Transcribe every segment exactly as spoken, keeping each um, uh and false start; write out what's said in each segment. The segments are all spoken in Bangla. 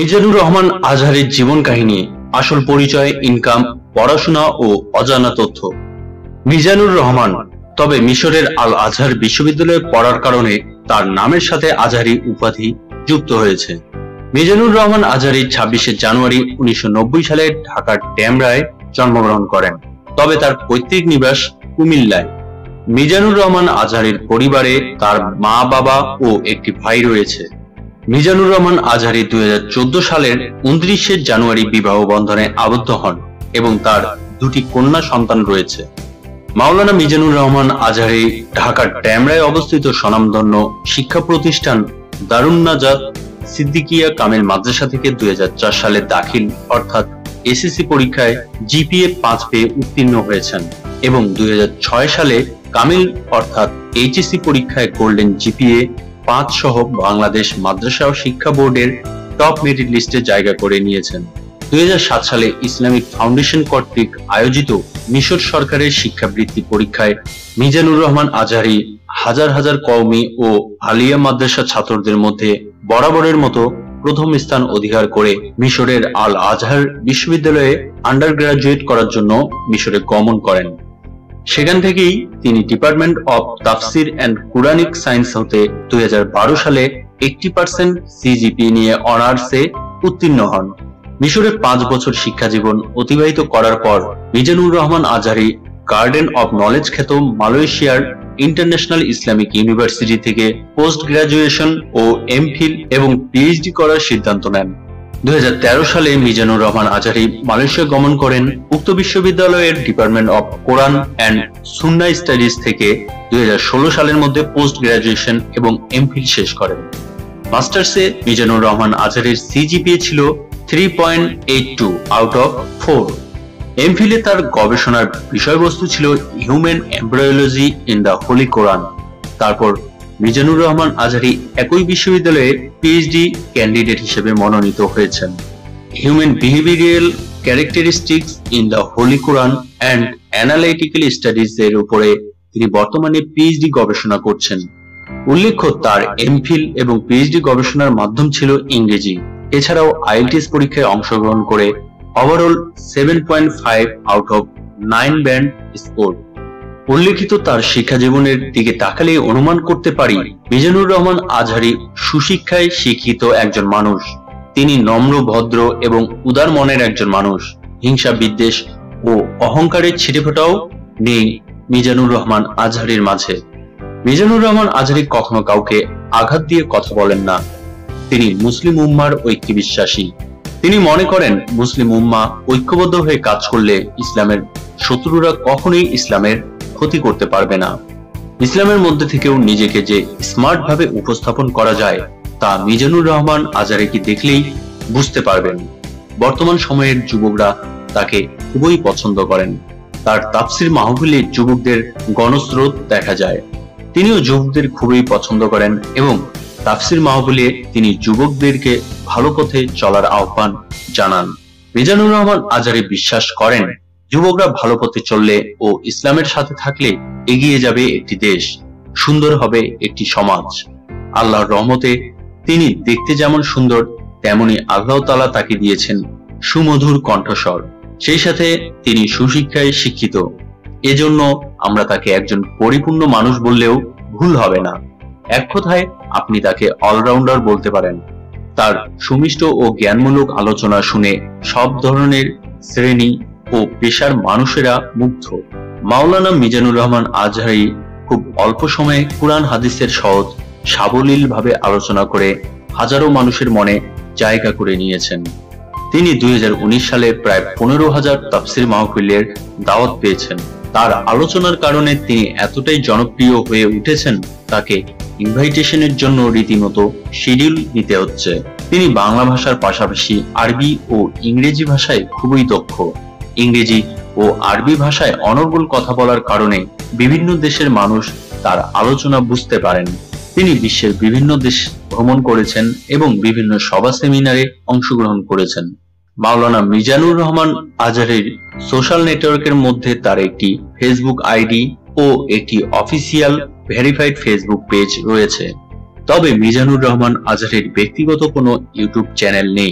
মিজানুর রহমান আজহারের জীবন কাহিনী, আসল পরিচয়, ইনকাম, পড়াশোনা ও অজানা তথ্য। মিজানুর রহমান তবে মিশরের আল আজহার বিশ্ববিদ্যালয়ে পড়ার কারণে তার নামের সাথে আজহারি উপাধি যুক্ত হয়েছে। মিজানুর রহমান আজহারি ছাব্বিশে জানুয়ারি উনিশশো নব্বই সালে ঢাকার ডেমরায় জন্মগ্রহণ করেন, তবে তার পৈতৃক নিবাস কুমিল্লায়। মিজানুর রহমান আজহারির পরিবারে তার মা, বাবা ও একটি ভাই রয়েছে। মিজানুর রহমান আজহারি দুই হাজার চোদ্দ সালের উনত্রিশে জানুয়ারি বিবাহ বন্ধনে আবদ্ধ হন এবং তার দুটি কন্যা সন্তান রয়েছে। মাওলানা মিজানুর রহমান আজহারি ঢাকার ডেমরায় অবস্থিত স্বনামধন্য শিক্ষা প্রতিষ্ঠান দারুন নাজাত সিদ্দিকিয়া কামিল মাদ্রাসা থেকে দুই হাজার চার সালে দাখিল অর্থাৎ এসএসসি পরীক্ষায় জিপিএ পাঁচ পেয়ে উত্তীর্ণ হয়েছেন এবং দুই হাজার ছয় সালে কামিল অর্থাৎ এইচএসসি পরীক্ষায় গোল্ডেন জিপিএ পাঁচ সহ বাংলাদেশ মাদ্রাসা ও শিক্ষা বোর্ডের টপ মেরিট লিস্টে জায়গা করে নিয়েছেন। দুই হাজার সাত সালে ইসলামিক ফাউন্ডেশন কর্তৃক আয়োজিত মিশর সরকারের শিক্ষাবৃত্তি পরীক্ষায় মিজানুর রহমান আজহারি হাজার হাজার কওমি ও আলিয়া মাদ্রাসা ছাত্রদের মধ্যে বরাবরের মতো প্রথম স্থান অধিকার করে মিশরের আল আজহার বিশ্ববিদ্যালয়ে আন্ডার গ্রাজুয়েট করার জন্য মিশরে গমন করেন। সেখান থেকেই তিনি department of Tafsir and Quranic science হতে দুই হাজার বারো সালে একটি পার্সেন্ট সিজিপি নিয়ে অনার্সে উত্তীর্ণ হন। মিশরে পাঁচ বছর শিক্ষা জীবন অতিবাহিত করার পর Mizanur Rahman Azhari garden of knowledge খ্যাত মালয়েশিয়ার ইন্টারন্যাশনাল ইসলামিক ইউনিভার্সিটি থেকে পোস্ট গ্রাজুয়েশন ও এমফিল এবং পিএইচডি করার সিদ্ধান্ত নেন। দুই হাজার তেরো সালে মিজানুর রহমান আজহারি মালয়েশিয়া গমন করেন। উক্ত বিশ্ববিদ্যালয়ের department of Quran and Sunnah studies থেকে দুই হাজার ষোলো সালের মধ্যে পোস্ট গ্রাজুয়েশন এবং এমফিল শেষ করেন। মাস্টার্সে মিজানুর রহমান আজহারির সিজিপিএ ছিল three point eight two out of four. এমফিলে তার গবেষণার বিষয়বস্তু ছিল human embryology in the holy Quran. তারপর মিজানুর রহমান আজহারি একই বিশ্ববিদ্যালয়ে পিএইচডি ক্যান্ডিডেট হিসেবে মনোনীত হয়েছেন। Human behavioural characteristics in the holy Quran and analytical studies এর উপরে তিনি বর্তমানে পিএইচডি গবেষণা করছেন। উল্লেখ্য, তার এমফিল এবং পিএইচডি গবেষণার মাধ্যম ছিল ইংরেজি। এছাড়াও আইএলটিএস পরীক্ষায় অংশগ্রহণ করে overall seven point five out of nine band score. উল্লেখিত তার শিক্ষা জীবনের দিকে তাকালে অনুমান করতে পারি মিজানুর রহমান আজহারি সুশিক্ষায় শিক্ষিত একজন মানুষ। তিনি নম্র, ভদ্র এবং উদার মনের একজন মানুষ। হিংসা, বিদ্বেষ ও অহংকারের ছিটেফোঁটাও নেই মিজানুর রহমান আজহারির মাঝে। মিজানুর রহমান আজহারি কখনো কাউকে আঘাত দিয়ে কথা বলেন না। তিনি মুসলিম উম্মার ঐক্যে বিশ্বাসী। তিনি মনে করেন মুসলিম উম্মা ঐক্যবদ্ধ হয়ে কাজ করলে ইসলামের শত্রুরা কখনোই ইসলামের ক্ষতি করতে পারবে না। ইসলামের মধ্যে থেকেও নিজেকে যে স্মার্ট ভাবে উপস্থাপন করা যায় তা মিজানুর রহমান আজহারিকে দেখলেই বুঝতে পারবেন। বর্তমান সময়ের যুবকরা তাকে খুবই পছন্দ করেন। তার তাফসির মাহফিলে যুবকদের গণস্রোত দেখা যায়। তিনিও যুবকদের খুবই পছন্দ করেন এবং তাফসির মাহফিলে তিনি যুবকদেরকে ভালো পথে চলার আহ্বান জানান। মিজানুর রহমান আজহারি বিশ্বাস করেন যুবকরা ভালো পথে চললে ও ইসলামের সাথে থাকলে এগিয়ে যাবে একটি দেশ, সুন্দর হবে একটি সমাজ। আল্লাহর রহমতে তিনি দেখতে যেমন সুন্দর তেমনি আল্লাহ তাআলা তাকে দিয়েছেন সুমধুর কণ্ঠস্বর। সেই সাথে তিনি সুশিক্ষায় শিক্ষিত। এজন্য আমরা তাকে একজন পরিপূর্ণ মানুষ বললেও ভুল হবে না। এক কথায় আপনি তাকে অলরাউন্ডার বলতে পারেন। তার সুমিষ্ট ও জ্ঞানমূলক আলোচনা শুনে সব ধরনের শ্রেণী ও পেশার মানুষেরা মুগ্ধ। মাওলানা মিজানুর রহমান আজহারি খুব অল্প সময়ে কুরআন হাদিসের সহজ সাবলীল ভাবে আলোচনা করে হাজারো মানুষের মনে জায়গা করে নিয়েছেন। তিনি দুই হাজার উনিশ সালে প্রায় পনেরো হাজার তাফসির মাহফিলের দাওয়াত পেয়েছেন। তার আলোচনার কারণে তিনি এতটাই জনপ্রিয় হয়ে উঠেছেন তাকে ইনভাইটেশনের জন্য রীতিমতো শিডিউল নিতে হচ্ছে। তিনি বাংলা ভাষার পাশাপাশি আরবি ও ইংরেজি ভাষায় খুবই দক্ষ। ইংরেজি ও আরবি ভাষায় অনর্গল কথা বলার কারণে বিভিন্ন দেশের মানুষ তার আলোচনা বুঝতে পারেন। তিনি বিশ্বের বিভিন্ন দেশ ভ্রমণ করেছেন এবং বিভিন্ন সভা সেমিনারে অংশগ্রহণ করেছেন। মাওলানা মিজানুর রহমান আজহারির সোশ্যাল নেটওয়ার্কের মধ্যে তার একটি ফেসবুক আইডি ও একটি অফিসিয়াল ভেরিফাইড ফেসবুক পেজ রয়েছে। তবে মিজানুর রহমান আজহারির ব্যক্তিগত কোনো ইউটিউব চ্যানেল নেই।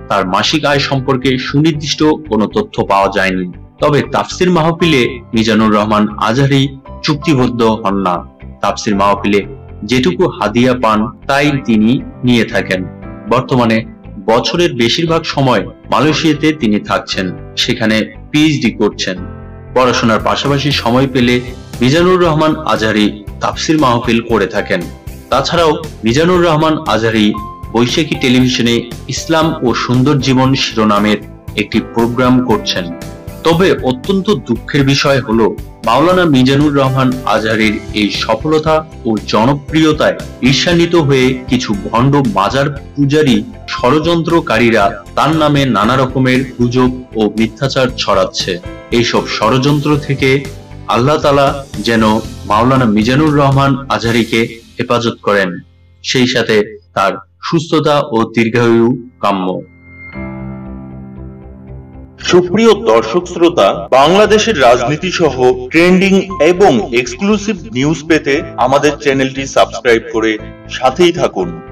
তার মাসিক আয় সম্পর্কে সুনির্দিষ্ট কোনো তথ্য পাওয়া যায়নি। তবে তাফসির মাহফিলে মিজানুর রহমান আজহারী চুক্তিবদ্ধ হন না। তাফসির মাহফিলে যেটুকু হাদিয়া পান তাই তিনি নিয়ে থাকেন। বর্তমানে বছরের বেশিরভাগ সময় মালয়েশিয়াতে তিনি থাকছেন, সেখানে পিএইচডি করছেন। পড়াশোনার পাশাপাশি সময় পেলে মিজানুর রহমান আজহারী তাফসির মাহফিল করে থাকেন। তাছাড়াও মিজানুর রহমান আজহারী বৈশাখী টেলিভিশনে ইসলাম ও সুন্দর জীবন শিরোনামের একটি প্রোগ্রাম করছেন। তবে অত্যন্ত দুঃখের বিষয় হলো মাওলানা মিজানুর রহমান আজহারীর এই সফলতা ও জনপ্রিয়তায় ঈর্ষান্বিত হয়ে কিছু ভণ্ড মাজার পূজারী ষড়যন্ত্রকারীরা তার নামে নানা রকমের গুজব ও মিথ্যাচার ছড়াচ্ছে। এইসব ষড়যন্ত্র থেকে আল্লাহ তাআলা যেন মাওলানা মিজানুর রহমান আজহারীকে হেফাজত করেন, সেই সাথে তার সুস্থতা ও দীর্ঘায়ু কাম্য। সুপ্রিয় দর্শক শ্রোতা, বাংলাদেশের রাজনীতি সহ ট্রেন্ডিং এবং এক্সক্লুসিভ নিউজ পেতে আমাদের চ্যানেলটি সাবস্ক্রাইব করে সাথেই থাকুন।